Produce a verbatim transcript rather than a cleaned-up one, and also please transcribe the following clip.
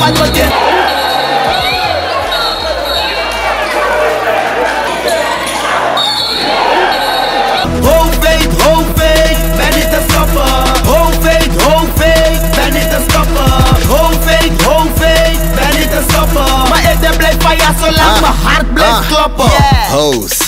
wat wat je. Hoofdweet, hoofdweet, ben niet te stoppen. Hoofdweet, hoofdweet, ben niet te stoppen. Hoofdweet, hoofdweet, ben niet te stoppen. Maar ik blijf van ja zolang mijn hart blijft kloppen. Hoes.